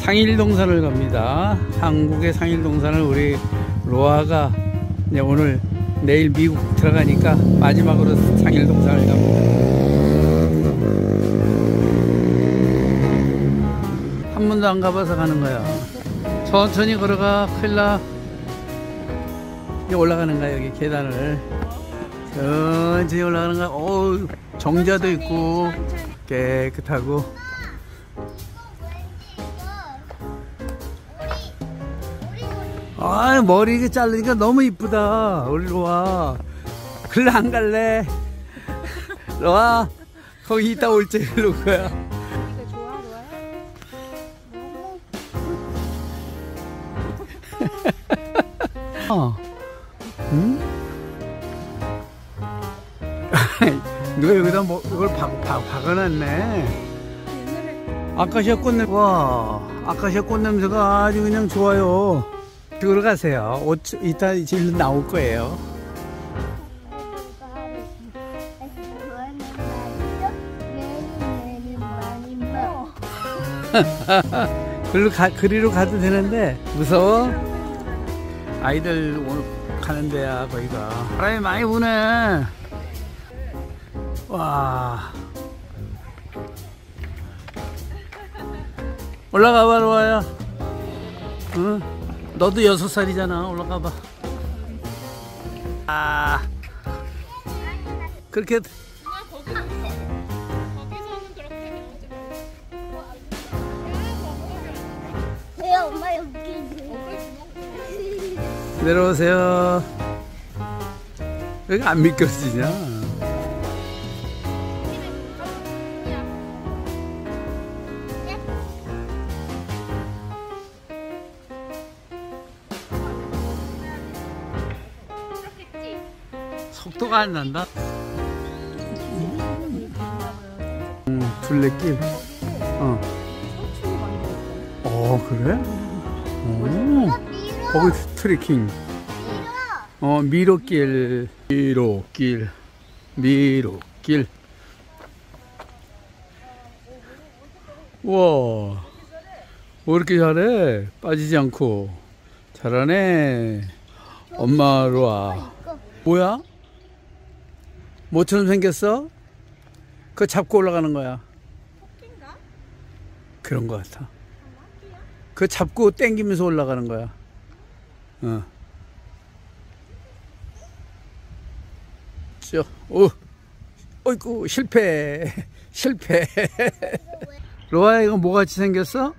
상일동산을 갑니다. 한국의 상일동산을 우리 로아가 이제 오늘 내일 미국 들어가니까 마지막으로 상일동산을 갑니다. 한 번도 안 가봐서 가는 거야. 천천히 걸어가. 큰일나. 이제 올라가는 거야. 여기 계단을 천천히 올라가는 거야. 어우, 정자도 있고 깨끗하고. 아, 머리 이게 자르니까 너무 이쁘다. 우리 로아. 글로 안 갈래. 로아, 거기 이따 올 때 일로 거야. 이거 좋아, 로아야? 응? 누가 여기다 뭐 이걸 박아놨네. 아카시아 꽃냄새. 와, 아카시아 꽃냄새가 아주 그냥 좋아요. 들어 가세요. 이따 질 나올 거예요. 그리로 가도 되는데 무서워? 아이들 오늘 가는 데야 거기가. 바람이 많이 부네. 와, 올라가봐 로아야. 응? 너도 6살이잖아. 올라가봐. 아, 그렇게 거기서는 그렇게 해야지. 왜 엄마 여기 내려오세요. 여기 안 미끄러지냐? 속도가 안 난다. 둘레길. 그래? 거기 트레킹. 미로길. 우와, 뭐 이렇게 잘해? 빠지지 않고. 잘하네. 엄마 로아. 뭐야? 뭐처럼 생겼어? 그거 잡고 올라가는 거야. 토끼인가? 그런 거 같아. 그거 잡고 당기면서 올라가는 거야. 어이구, 실패. 로아야, 이거 뭐같이 생겼어?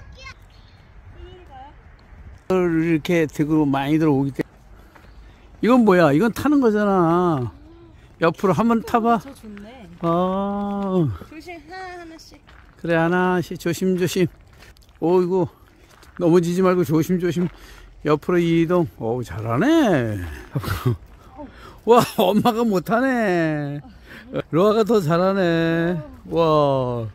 이렇게 들고 많이들 오기 때문에. 이건 뭐야? 이건 타는 거잖아. 옆으로 한번 타봐. 저 좋네. 조심, 하나씩. 그래, 하나씩. 조심. 어이구, 넘어지지 말고 조심. 옆으로 이동. 어우, 잘하네. 와, 엄마가 못하네. 로아가 더 잘하네. 와.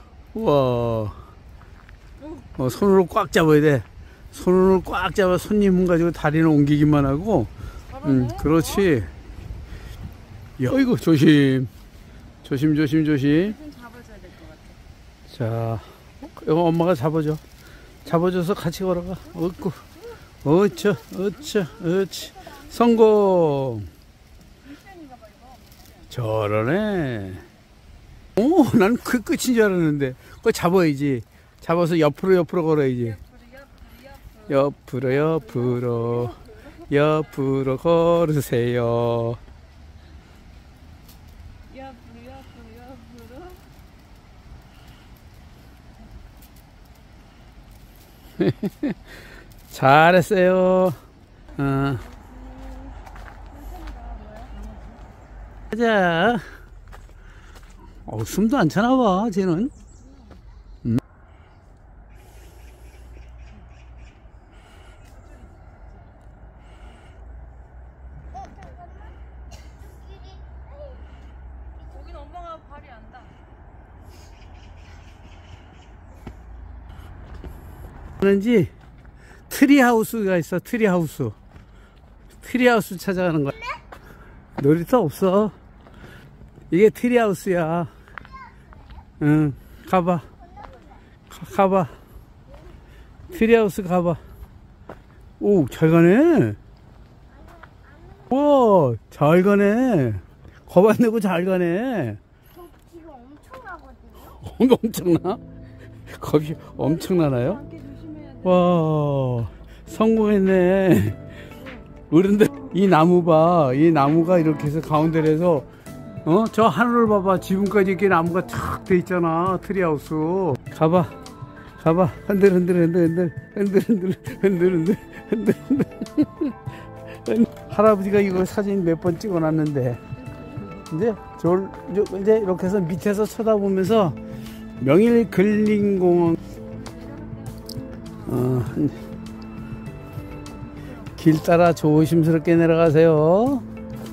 손으로 꽉 잡아야 돼. 손으로 꽉 잡아. 손님은 가지고 다리는 옮기기만 하고. 그렇지. 어이구, 조심. 좀 잡아줘야 될 것 같아. 자, 이거 엄마가 잡아줘서 같이 걸어가. 어이구, 어찌. 성공. 저러네. 난 그 끝인 줄 알았는데. 그거 잡아야지. 잡아서 옆으로 걸어야지. 옆으로 걸으세요. 옆으로. 잘했어요. 가자. 숨도 안 차나 봐, 쟤는. 거긴 엄마가 발이 안 닿아. 하는지 트리하우스가 있어. 트리하우스 찾아가는 거야. 놀이터 없어. 이게 트리하우스야. 응, 가봐. 트리하우스 가봐. 오, 잘 가네. 우와, 잘 가네. 겁 안 내고 잘 가네. 저 뒤가 엄청나거든요. 엄청나? 겁이 엄청나나요? 함께 조심해야 돼. 와, 성공했네. 어른들, 이 나무 봐. 이 나무가 이렇게 해서 가운데로 해서, 저 하늘을 봐봐. 지붕까지 이렇게 나무가 탁 돼 있잖아. 트리하우스. 가봐. 가봐. 흔들, 흔들, 흔들, 흔들, 흔들, 흔들, 흔들, 흔들, 흔들, 흔들. 할아버지가 이거 사진 몇 번 찍어 놨는데, 이제 이렇게 해서 밑에서 쳐다보면서 명일 근린공원, 길 따라 조심스럽게 내려가세요.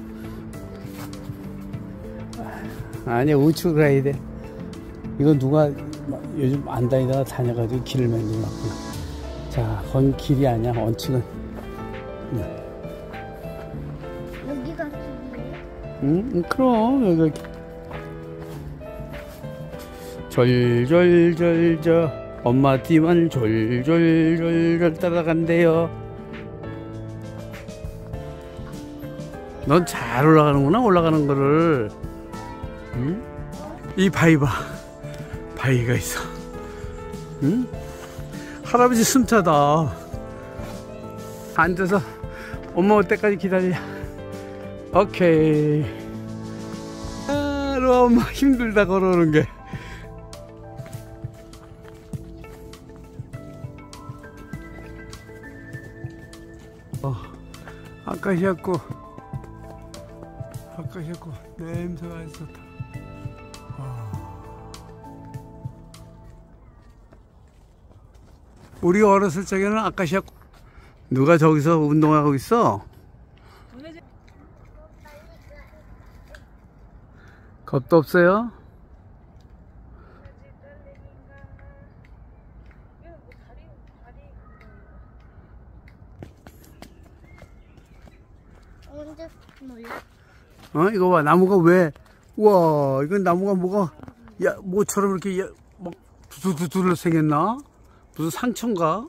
아니야, 우측 가야 돼. 이거 누가 요즘 안 다니다가 다녀가지고 길을 만들어놨구나. 자, 건 길이 아니야, 원칙은. 여기가 길이에요? 응, 그럼 여기 졸졸졸졸 엄마 뒤만 졸졸졸졸 따라간대요. 넌 잘 올라가는구나, 올라가는 거를. 응? 이 바위 봐. 바위가 있어. 응? 할아버지 숨차다. 앉아서 엄마 올 때까지 기다려. 오케이. 엄마 힘들다, 걸어오는 게. 아까시았고 냄새가 아주 좋다. 우리 어렸을 적에는 아까시아. 누가 저기서 운동하고 있어? 겁도 없어요? 언제 몰라? 이거 봐, 나무가 왜, 우와, 이건 나무가 뭐가, 야, 뭐처럼 이렇게, 막, 두두두두 생겼나? 무슨 상처인가?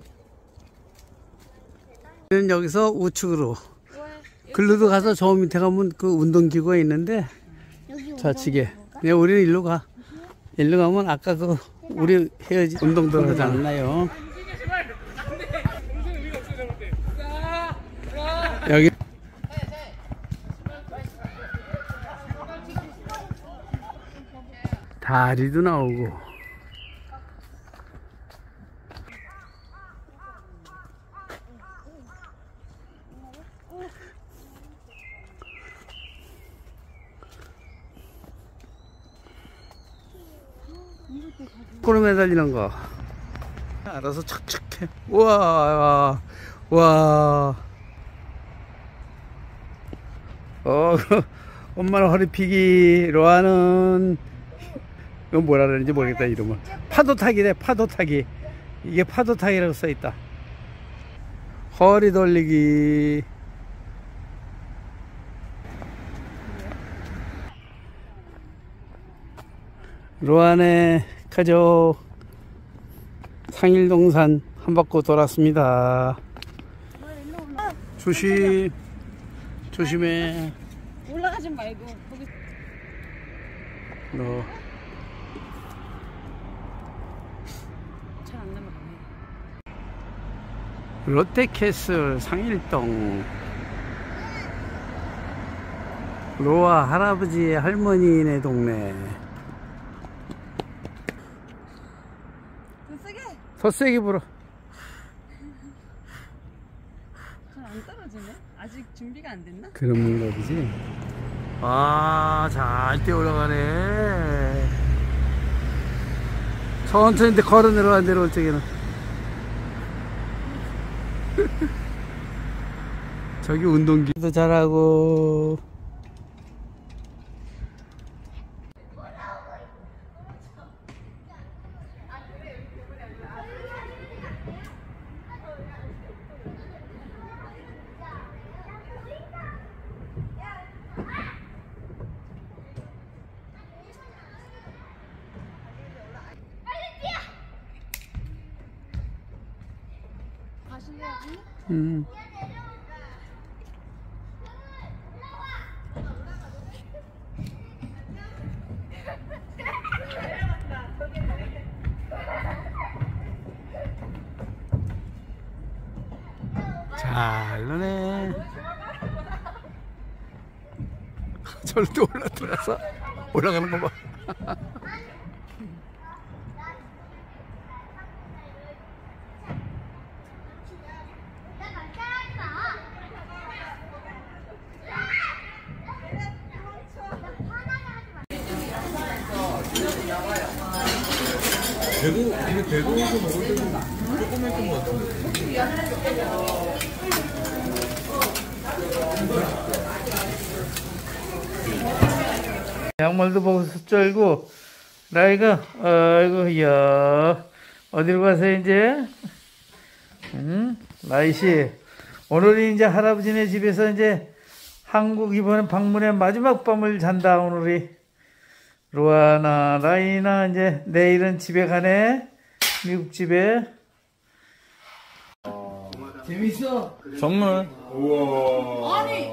여기서 우측으로. 글로도 가서 저 밑에 가면 그 운동기구가 있는데, 여기 좌측에. 네, 우리는 일로 가. 일로 가면 아까 그, 우리 헤어지 운동도 하지 않나요? 여기. 다리도 나오고. 꼬로 매달리는 거. 알아서 착착해. 우와, 와. 엄마는 허리피기, 로아는, 이건 뭐라 그러는지 모르겠다, 이름은. 파도타기래, 파도타기. 이게 파도타기라고 써있다. 허리 돌리기. 로안의 가족 상일동산 한 바퀴 돌았습니다. 조심해. 올라가지 말고 거기. 너 잘 안 넘어가네. 롯데캐슬 상일동. 로아 할아버지의 할머니네 동네. 더 세게. 더 세게 불어. 잘 안 떨어지네. 아직 준비가 안 됐나? 그런 건가 보지. 잘 뛰어 올라가네. 천천히 걸어 내려올 적에는. 저기 운동기도 잘하고. 잘 노네. 저를 또 올라들어서 올라가는 거 봐. 대구에서 먹을 때도 조금 했던 것 같은데. 양말도 벗어 쩔고 라이가 아이고 야 어디로 가세요 이제? 라이씨 오늘이 이제 할아버지네 집에서 이제 한국 이번에 방문의 마지막 밤을 잔다. 오늘이 로아나 라이나 이제 내일은 집에 가네. 미국 집에. 재밌어? 선물. 우와. 아니.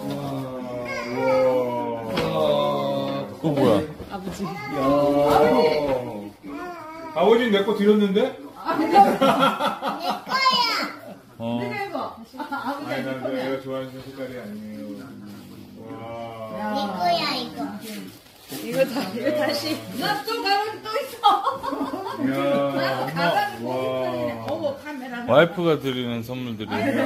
우와. 그거 뭐야? 아버지. 아버지는 내 거 드렸는데? 내 거야. 내가 해봐. 아니, 난 내가 좋아하는 색깔이 아니에요. 와. 내 거야 이거. 이거 다시. 나 또 가방 또 있어. 이야, 가방 와. 어머 카메라. 와이프가 드리는 선물들이.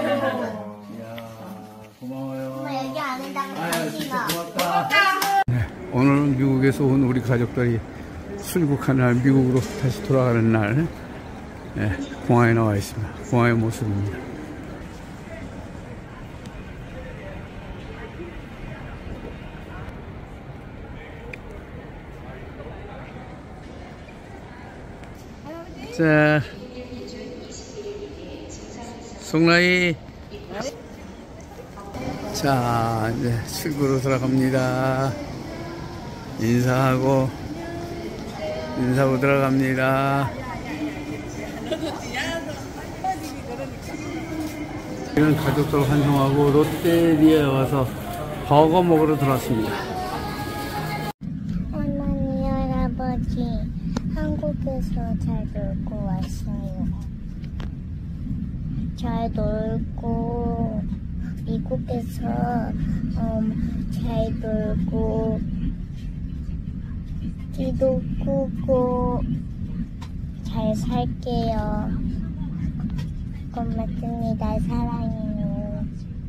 고마워요. 엄마 여기 안에다가 다시 넣어. 네, 오늘은 미국에서 온 우리 가족들이 출국한 날, 미국으로 다시 돌아가는 날, 네, 공항에 나와 있습니다. 공항의 모습입니다. 자, 송라이. 자, 이제 출구로 들어갑니다. 인사하고 들어갑니다. 이런 가족들 환송하고 롯데리아에 와서 버거 먹으러 들어왔습니다. 할머니 할아버지 한국에서 잘 놀고 왔어요. 잘 놀고 미국에서 잘 놀고 기도 꾸고 잘 살게요. 고맙습니다. 사랑해요.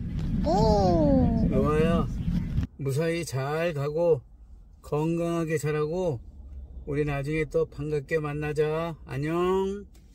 여봐요. 무사히 잘 가고 건강하게 자라고 우리 나중에 또 반갑게 만나자. 안녕.